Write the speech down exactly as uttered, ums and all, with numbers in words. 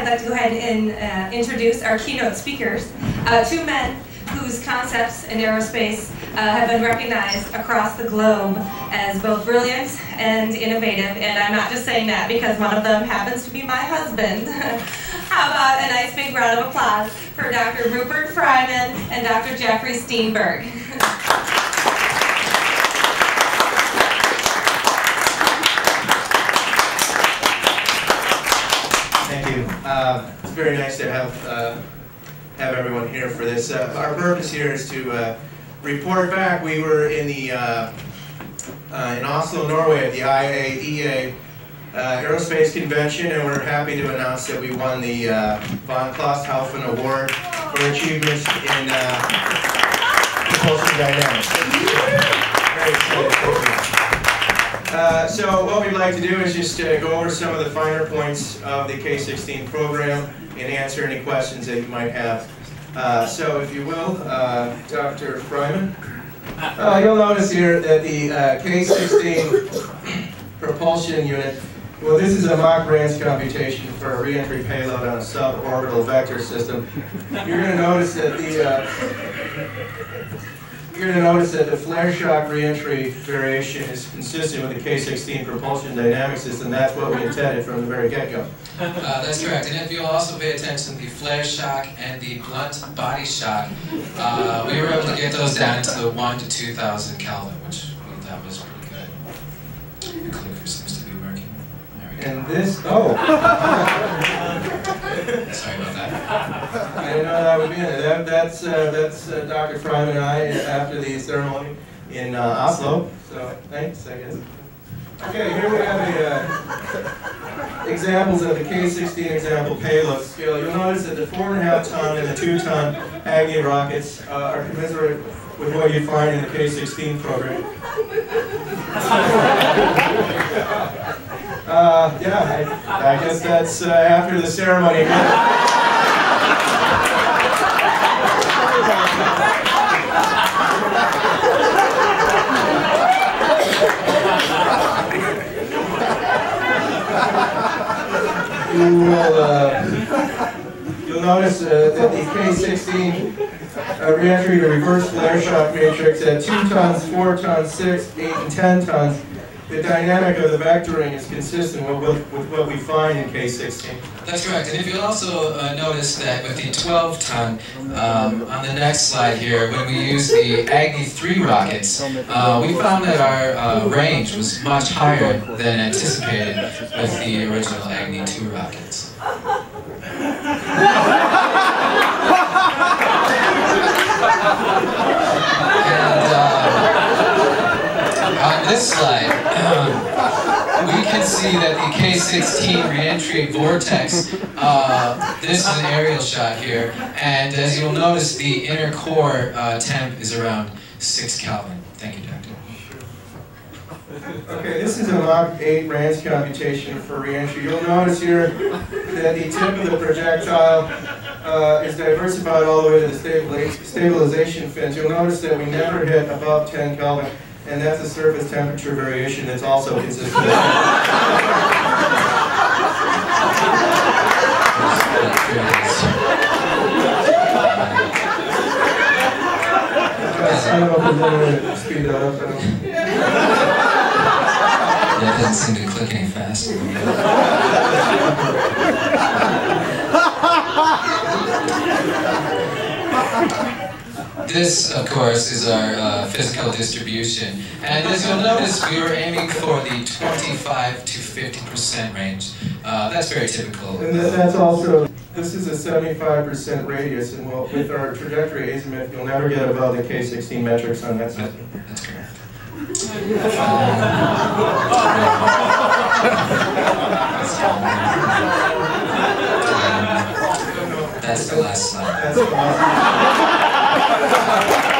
I'd like to go ahead and uh, introduce our keynote speakers, uh, two men whose concepts in aerospace uh, have been recognized across the globe as both brilliant and innovative, and I'm not just saying that because one of them happens to be my husband. How about a nice big round of applause for Doctor Rupert Fryman and Doctor Jeffrey Steenberg. Thank you. Uh, it's very nice to have uh, have everyone here for this. Uh, our purpose here is to uh, report back. We were in the uh, uh, in Oslo, Norway, at the I A E A uh, Aerospace Convention, and we're happy to announce that we won the uh, von Clausthaufen Award for achievements in uh, propulsion dynamics. Very excited. Thank you. Uh, so what we'd like to do is just uh, go over some of the finer points of the K sixteen program and answer any questions that you might have. Uh, so if you will, uh, Doctor Fryman, uh, you'll notice here that the uh, K sixteen propulsion unit, well, this is a Mach range computation for a reentry payload on a suborbital vector system. You're going to notice that the uh, You're going to notice that the flare shock reentry variation is consistent with the K sixteen propulsion dynamic system. That's what we intended from the very get-go. Uh, that's correct. And if you'll also pay attention, the flare shock and the blunt body shock, uh, we were able to get those down to the one to two thousand Kelvin, which we thought was pretty good. The clicker seems to be working. There we go. And this, oh. Sorry about that. I didn't know that would be in it. That, that's uh, that's uh, Doctor Fryman and I after the ceremony in uh, Oslo. So thanks, I guess. Okay, here we have a, uh, examples of the K sixteen example payload scale. You'll notice that the four and a half ton and the two ton Agni rockets uh, are commensurate with what you find in the K sixteen program. Uh, yeah, I, I guess that's uh, after the ceremony. You will, uh, you'll notice uh, that the K sixteen uh, reentry to reverse flare shock matrix at two tons, four tons, six, eight, and ten tons. The dynamic of the vectoring is consistent with, with, with what we find in K sixteen. That's correct. And if you'll also uh, notice that with the twelve ton, um, on the next slide here, when we use the Agni three rockets, uh, we found that our uh, range was much higher than anticipated with the original Agni two rockets. And uh, on this slide, um, we can see that the K sixteen reentry vortex, uh, this is an aerial shot here, and as you'll notice, the inner core uh, temp is around six Kelvin. Thank you, Doctor. Okay, this is a Mach eight range computation for reentry. You'll notice here that the tip of the projectile uh, is diversified all the way to the stabiliz stabilization fins. You'll notice that we never hit above ten Kelvin. And that's a surface temperature variation that's also consistent. I don't know if there's any way to speed that up. That doesn't seem to click any faster. This, of course, is our uh, physical distribution, and as you'll notice, we were aiming for the twenty-five to fifty percent range. Uh, that's very typical. And that's also, this is a seventy-five percent radius, and well, with our trajectory azimuth, you'll never get above the K sixteen metrics on that system. That's correct. That's the last slide. That's the last slide.